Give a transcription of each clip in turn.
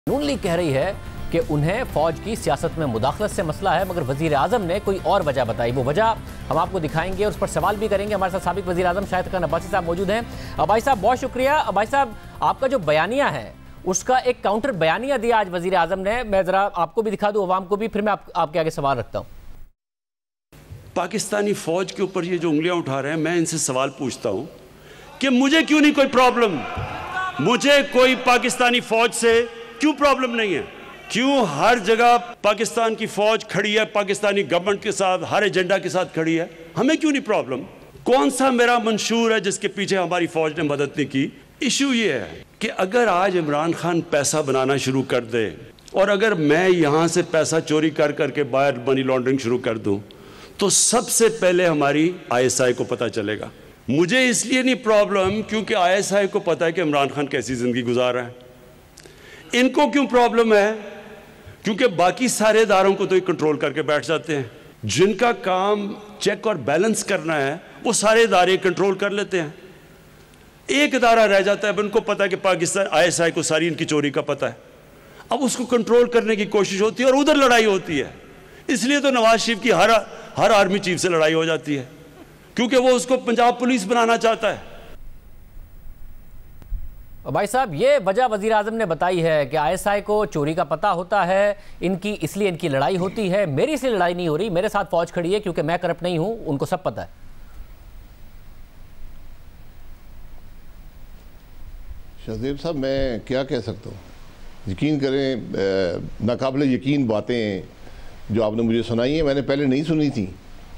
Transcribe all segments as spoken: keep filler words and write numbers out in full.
نون league کہہ رہی ہے کہ انہیں فوج کی سیاست میں مداخلت سے مسئلہ ہے، مگر وزیر اعظم نے کوئی اور وجہ بتائی۔ وہ وجہ ہم آپ کو دکھائیں گے اور اس پر سوال بھی کریں گے۔ ہمارے ساتھ سابق وزیر اعظم شاہد خان عباسی صاحب موجود ہیں۔ عباسی صاحب بہت شکریہ۔ عباسی صاحب آپ کا جو بیانیہ ہے اس کا ایک کاؤنٹر بیانیہ دیا آج وزیر اعظم نے، میں ذرا آپ کو بھی دکھا دوں، عوام کو بھی، پھر میں آپ کے آگے سوال رکھتا ہوں۔ پاکستانی فوج کے اوپر یہ جو انگلیاں اٹھا رہے ہیں، میں ان سے سوال پوچھتا ہوں کہ مجھے کیوں نہیں کوئی پرابلم؟ مجھے کوئی پاکستانی فوج سے کیوں پرابلم نہیں ہے؟ کیوں ہر جگہ پاکستان کی فوج کھڑی ہے، پاکستانی گورنمنٹ کے ساتھ، ہر ایجنڈا کے ساتھ کھڑی ہے؟ ہمیں کیوں نہیں پرابلم؟ کون سا میرا منشور ہے جس کے پیچھے ہماری فوج نے مدد نہیں کی؟ ایشو یہ ہے کہ اگر آج عمران خان پیسہ بنانا شروع کر دے اور اگر میں یہاں سے پیسہ چوری کر کر کے باہر منی لانڈرنگ شروع کر دوں تو سب سے پہلے ہماری آئی ایس آئی کو پتہ چلے گا۔ مجھے اس لیے نہیں پرابلم کیونکہ آئی ایس آئی کو پتہ ہے کہ عمران خان کیسی زندگی گزار رہا ہے۔ ان کو کیوں پرابلم ہے؟ کیونکہ باقی سارے اداروں کو تو یہ کنٹرول کر کے بیٹھ جاتے ہیں، جن کا کام چیک اور بیلنس کرنا ہے وہ سارے ادارے کنٹرول کر لیتے ہیں۔ ایک ادارہ رہ جاتا ہے، اب ان کو پتہ ہے کہ پاکستان آئی ایس آئی کو ساری ان کی چوری کا پتہ ہے، اب اس کو کنٹرول کرنے کی کوشش ہوتی ہے اور ادھر لڑائی ہوتی ہے۔ اس لیے تو نواز شریف کی ہر ہر آرمی چیف سے لڑائی ہو جاتی ہے، کیونکہ وہ اس کو پنجاب پولیس بنانا چاہتا ہے۔ بھائی صاحب یہ وجہ وزیر اعظم نے بتائی ہے کہ آئی ایس آئی کو چوری کا پتہ ہوتا ہے، ان کی اس لیے ان کی لڑائی ہوتی ہے، میری سے لڑائی نہیں ہو رہی، میرے ساتھ فوج کھڑی ہے کیونکہ میں کرپٹ نہیں ہوں، ان کو سب پتہ ہے۔ شہزیب صاحب میں کیا کہہ سکتا ہوں؟ یقین کریں ناقابل یقین باتیں جو آپ نے مجھے سنائی ہیں میں نے پہلے نہیں سنی تھیں،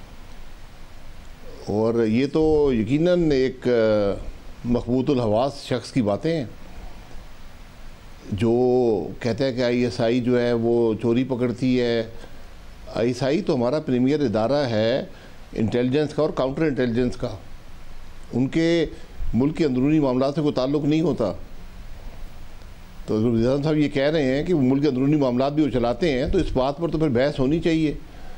اور یہ تو یقیناً ایک مخبوط الحواس شخص کی باتیں ہیں جو کہتا ہے کہ آئی ایس آئی جو ہے وہ چوری پکڑتی ہے۔ آئی ایس آئی تو ہمارا پریمیئر ادارہ ہے انٹیلیجنس کا اور کاؤنٹر انٹیلیجنس کا، ان کے ملک کے اندرونی معاملات سے کوئی تعلق نہیں ہوتا۔ تو وزیر اعظم صاحب یہ کہہ رہے ہیں کہ وہ ملک کے اندرونی معاملات بھی وہ چلاتے ہیں، تو اس بات پر تو پھر بحث ہونی چاہیے۔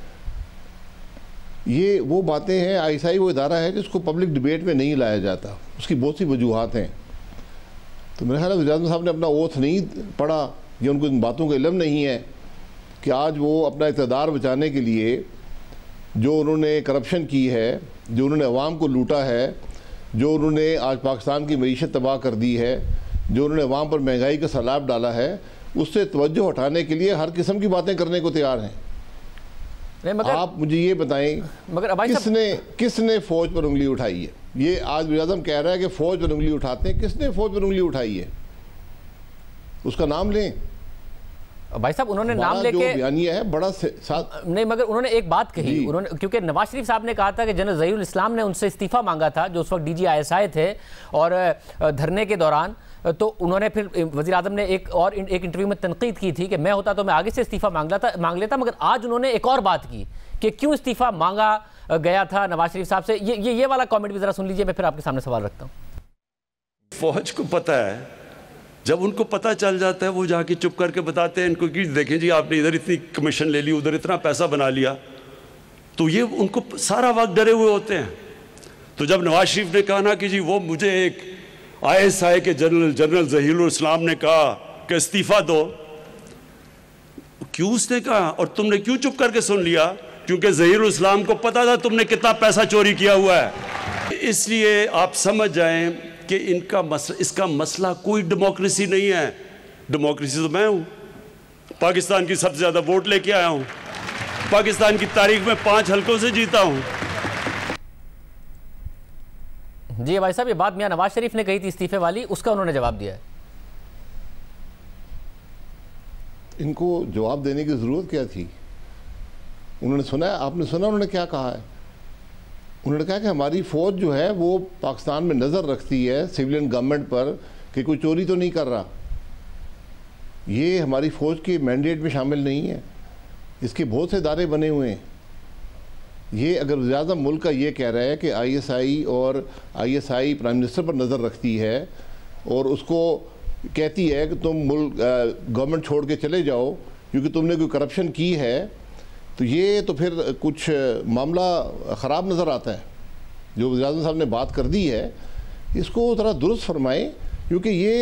یہ وہ باتیں ہیں، آئی ایس آئی وہ ادارہ ہے جس کو پبلک ڈبیٹ میں نہیں لایا جاتا، اس کی بہت سی وجوہات ہیں۔ تو میرا خیال ہے وزیر اعظم صاحب نے اپنا اوتھ نہیں پڑھا یا ان کو ان باتوں کا علم نہیں ہے کہ آج وہ اپنا اقتدار بچانے کے لیے جو انہوں نے کرپشن کی ہے، جو انہوں نے عوام کو لوٹا ہے، جو انہوں نے آج پاکستان کی معیشت تباہ کر دی ہے، جو انہوں نے عوام پر مہنگائی کا سیلاب ڈالا ہے، اس سے توجہ ہٹانے کے لیے ہر قسم کی باتیں کرنے کو تیار ہیں۔ آپ مجھے یہ بتائیں کس نے کس نے فوج پر انگلی اٹھائی ہے؟ یہ آج وزیر اعظم کہہ رہا ہے کہ فوج پر انگلی اٹھاتے ہیں، کس نے فوج پر انگلی اٹھائی ہے؟ اس کا نام لیں۔ بھائی صاحب انہوں نے نام لے کے بیانیہ ہے بڑا ساتھ نہیں، مگر انہوں نے ایک بات کہی، انہوں نے کیونکہ نواز شریف صاحب نے کہا تھا کہ جنرل ظہیر الاسلام نے ان سے استعفیٰ مانگا تھا جو اس وقت ڈی جی آئی ایس آئی تھے، اور دھرنے کے دوران تو انہوں نے پھر وزیر اعظم نے ایک اور ایک انٹرویو میں تنقید کی تھی کہ میں ہوتا تو میں آگے سے استعفیٰ مانگ لیتا مانگ لیتا مگر آج انہوں نے ایک اور بات کی کہ کیوں استعفیٰ مانگا گیا تھا نواز شریف صاحب سے۔ یہ یہ والا کامنٹ بھی ذرا سن لیجئے، میں پھر آپ کے سامنے سوال رکھتا ہوں۔ فوج کو پتہ ہے، جب ان کو پتہ چل جاتا ہے وہ جا کے چپ کر کے بتاتے ہیں ان کو کہ دیکھیں جی آپ نے ادھر اتنی کمیشن لے لی، ادھر اتنا پیسہ بنا لیا، تو یہ ان کو سارا وقت ڈرے ہوئے ہوتے ہیں۔ تو جب نواز شریف نے کہا نا کہ جی وہ مجھے ایک آئی ایس آئی کے جنرل جنرل ظہیر الاسلام نے کہا کہ استعفیٰ دو، کیوں اس نے کہا اور تم نے کیوں چپ کر کے سن لیا؟ کیونکہ ظہیر الاسلام کو پتا تھا تم نے کتنا پیسہ چوری کیا ہوا ہے۔ اس لیے آپ سمجھ جائیں کہ ان کا مسئلہ اس کا مسئلہ کوئی ڈیموکریسی نہیں ہے۔ ڈیموکریسی تو میں ہوں، پاکستان کی سب سے زیادہ ووٹ لے کے آیا ہوں، پاکستان کی تاریخ میں پانچ حلقوں سے جیتا ہوں۔ جی بھائی صاحب یہ بات میاں نواز شریف نے کہی تھی استعفے والی، اس کا انہوں نے جواب دیا ہے۔ ان کو جواب دینے کی ضرورت کیا تھی؟ انہوں نے سنا ہے، آپ نے سنا انہوں نے کیا کہا ہے؟ انہوں نے کہا کہ ہماری فوج جو ہے وہ پاکستان میں نظر رکھتی ہے سیولین گورنمنٹ پر کہ کوئی چوری تو نہیں کر رہا۔ یہ ہماری فوج کے مینڈیٹ میں شامل نہیں ہے، اس کے بہت سے ادارے بنے ہوئے ہیں۔ یہ اگر وزیر اعظم ملک کا یہ کہہ رہا ہے کہ آئی ایس آئی اور I S I prime minister پر نظر رکھتی ہے اور اس کو کہتی ہے کہ تم ملک گورنمنٹ چھوڑ کے چلے جاؤ کیونکہ تم نے کوئی کرپشن کی ہے، تو یہ تو پھر کچھ معاملہ خراب نظر آتا ہے۔ جو وزیر اعظم صاحب نے بات کر دی ہے اس کو ذرا درست فرمائیں، کیونکہ یہ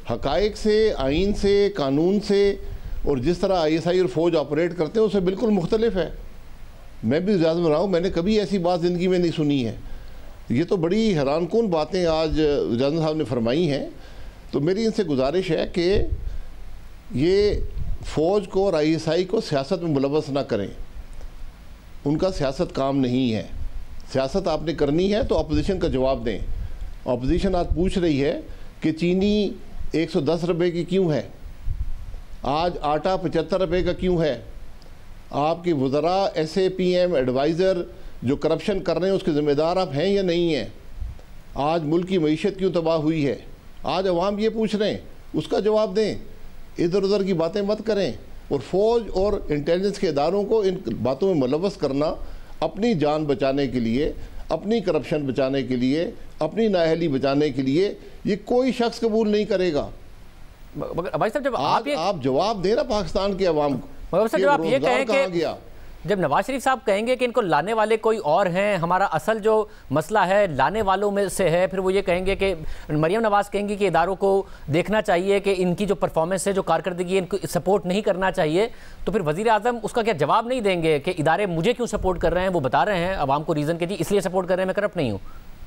حقائق سے، آئین سے، قانون سے اور جس طرح آئی ایس آئی اور فوج آپریٹ کرتے ہیں اس سے بالکل مختلف ہے۔ میں بھی وزیر اعظم رہا ہوں، میں نے کبھی ایسی بات زندگی میں نہیں سنی ہے۔ یہ تو بڑی حیران کن باتیں آج وزیر اعظم صاحب نے فرمائی ہیں۔ تو میری ان سے گزارش ہے کہ یہ فوج کو اور آئی ایس آئی کو سیاست میں ملوث نہ کریں، ان کا سیاست کام نہیں ہے۔ سیاست آپ نے کرنی ہے تو اپوزیشن کا جواب دیں۔ اپوزیشن آج پوچھ رہی ہے کہ چینی ایک سو دس روپے کی کیوں ہے، آج آٹا پچہتر روپے کا کیوں ہے، آپ کے وزراء، S A P M, adviser جو کرپشن کر رہے ہیں اس کے ذمہ دار آپ ہیں یا نہیں ہیں، آج ملک کی معیشت کیوں تباہ ہوئی ہے، آج عوام یہ پوچھ رہے ہیں، اس کا جواب دیں، ادھر ادھر کی باتیں مت کریں۔ اور فوج اور انٹیلیجنس کے اداروں کو ان باتوں میں ملوث کرنا اپنی جان بچانے کے لیے، اپنی کرپشن بچانے کے لیے، اپنی نااہلی بچانے کے لیے یہ کوئی شخص قبول نہیں کرے گا۔ بھائی صاحب جب آپ آپ جواب دیں نا پاکستان کے عوام کو، جب آپ یہ کہیں کہ جب نواز شریف صاحب کہیں گے کہ ان کو لانے والے کوئی اور ہیں، ہمارا اصل جو مسئلہ ہے لانے والوں میں سے ہے، پھر وہ یہ کہیں گے کہ مریم نواز کہیں گی کہ اداروں کو دیکھنا چاہیے کہ ان کی جو پرفارمنس ہے، جو کارکردگی ہے، ان کو سپورٹ نہیں کرنا چاہیے، تو پھر وزیر اعظم اس کا کیا جواب نہیں دیں گے کہ ادارے مجھے کیوں سپورٹ کر رہے ہیں؟ وہ بتا رہے ہیں عوام کو ریزن کہ جی اس لیے سپورٹ کر رہے ہیں، میں کرپٹ نہیں ہوں۔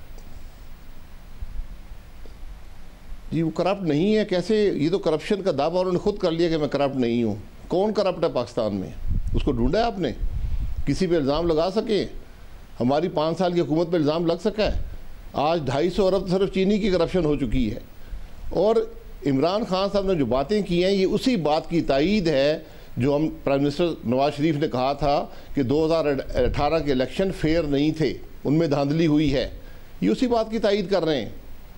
جی وہ کرپٹ نہیں ہے کیسے؟ یہ تو کرپشن کا دعویٰ انہوں نے خود کر لیا کہ میں کرپٹ نہیں ہوں۔ کون کرپٹ ہے پاکستان میں؟ اس کو ڈھونڈا ہے آپ نے؟ کسی پہ الزام لگا سکے؟ ہماری پانچ سال کی حکومت پہ الزام لگ سکا ہے؟ آج ڈھائی سو ارب صرف چینی کی کرپشن ہو چکی ہے۔ اور عمران خان صاحب نے جو باتیں کی ہیں یہ اسی بات کی تائید ہے جو ہم پرائم منسٹر نواز شریف نے کہا تھا کہ دو ہزار اٹھارہ کے الیکشن فیئر نہیں تھے، ان میں دھاندلی ہوئی ہے۔ یہ اسی بات کی تائید کر رہے ہیں۔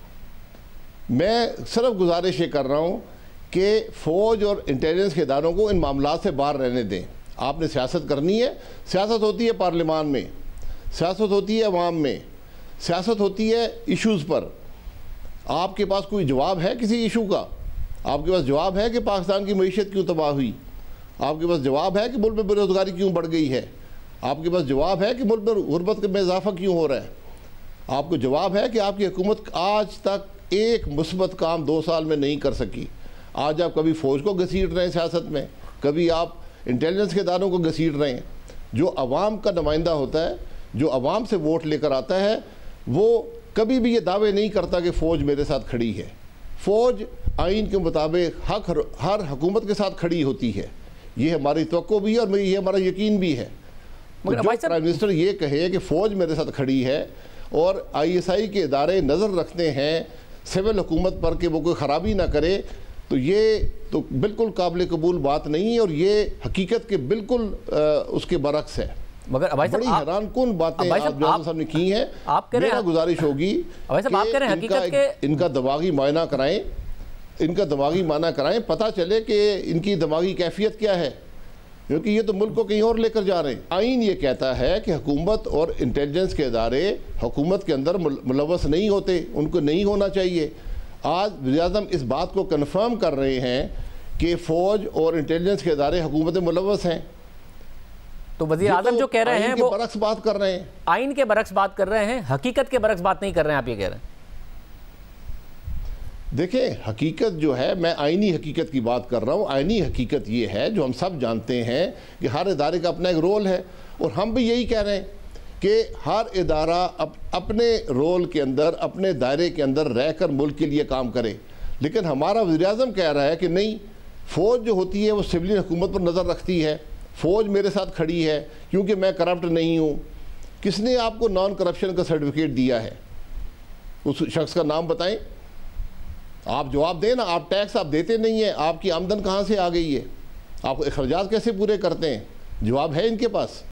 میں صرف گزارش یہ کر رہا ہوں کہ فوج اور انٹیلیجنس کے اداروں کو ان معاملات سے باہر رہنے دیں۔ آپ نے سیاست کرنی ہے، سیاست ہوتی ہے پارلیمان میں، سیاست ہوتی ہے عوام میں، سیاست ہوتی ہے ایشوز پر۔ آپ کے پاس کوئی جواب ہے کسی ایشو کا؟ آپ کے پاس جواب ہے کہ پاکستان کی معیشت کیوں تباہ ہوئی؟ آپ کے پاس جواب ہے کہ ملک میں بے روزگاری کیوں بڑھ گئی ہے؟ آپ کے پاس جواب ہے کہ ملک میں غربت میں اضافہ کیوں ہو رہا ہے؟ آپ کو جواب ہے کہ آپ کی حکومت آج تک ایک مثبت کام دو سال میں نہیں کر سکی۔ آج آپ کبھی فوج کو گھسیٹ رہے ہیں سیاست میں، کبھی آپ انٹیلیجنس کے اداروں کو گھسیٹ رہے ہیں۔ جو عوام کا نمائندہ ہوتا ہے، جو عوام سے ووٹ لے کر آتا ہے، وہ کبھی بھی یہ دعوے نہیں کرتا کہ فوج میرے ساتھ کھڑی ہے۔ فوج آئین کے مطابق حق ہر حکومت کے ساتھ کھڑی ہوتی ہے، یہ ہماری توقع بھی ہے اور یہ ہمارا یقین بھی ہے۔ جو پرائم منسٹر یہ کہے کہ فوج میرے ساتھ کھڑی ہے اور آئی ایس آئی کے ادارے نظر رکھتے ہیں سول حکومت پر کہ وہ کوئی خرابی نہ کرے، تو یہ تو بالکل قابل قبول بات نہیں ہے اور یہ حقیقت کے بالکل اس کے برعکس ہے۔ مگر بڑی حیران کن باتیں آپ جواب صاحب نے کی ہیں۔ میرا گزارش ہوگی کہ ان کا دماغی معائنہ کرائیں، ان کا دماغی معائنہ کرائیں، پتہ چلے کہ ان کی دماغی کیفیت کیا ہے، کیونکہ یہ تو ملک کو کہیں اور لے کر جا رہے ہیں۔ آئین یہ کہتا ہے کہ حکومت اور انٹیلیجنس کے ادارے حکومت کے اندر ملوث نہیں ہوتے، ان کو نہیں ہونا چاہیے۔ آج وزیر اعظم اس بات کو کنفرم کر رہے ہیں کہ فوج اور انٹیلیجنس کے ادارے حکومت ملوث ہیں۔ تو وزیر اعظم جو کہہ رہے ہیں وہ برعکس بات کر رہے ہیں، آئین کے برعکس بات کر رہے ہیں، حقیقت کے برعکس بات نہیں کر رہے ہیں، آپ یہ کہہ رہے ہیں۔ دیکھیں حقیقت جو ہے، میں آئینی حقیقت کی بات کر رہا ہوں۔ آئینی حقیقت یہ ہے جو ہم سب جانتے ہیں کہ ہر ادارے کا اپنا ایک رول ہے، اور ہم بھی یہی کہہ رہے ہیں کہ ہر ادارہ اپنے رول کے اندر، اپنے دائرے کے اندر رہ کر ملک کے لیے کام کرے۔ لیکن ہمارا وزیر اعظم کہہ رہا ہے کہ نہیں، فوج جو ہوتی ہے وہ سویلین حکومت پر نظر رکھتی ہے، فوج میرے ساتھ کھڑی ہے کیونکہ میں کرپٹ نہیں ہوں۔ کس نے آپ کو نان کرپشن کا سرٹیفکیٹ دیا ہے؟ اس شخص کا نام بتائیں۔ آپ جواب دیں نا، آپ ٹیکس آپ دیتے نہیں ہیں، آپ کی آمدن کہاں سے آ گئی ہے؟ آپ اخراجات کیسے پورے کرتے ہیں؟ جواب ہے ان کے پاس؟